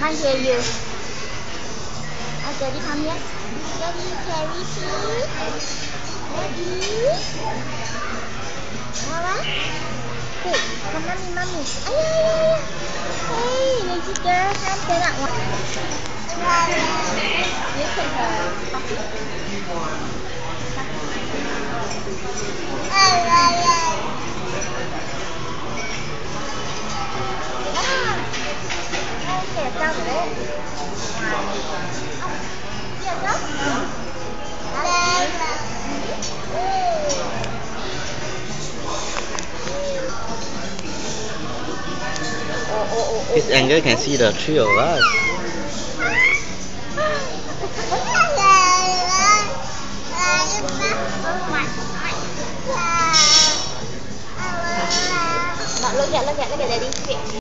can't hear you. Daddy, come here. Daddy, Carrie, please. Daddy. Mama. Hey, come mommy. Ay. Hey, lazy girl, come stand up. You take her puppy. Okay, down there. This angle can see the three of us.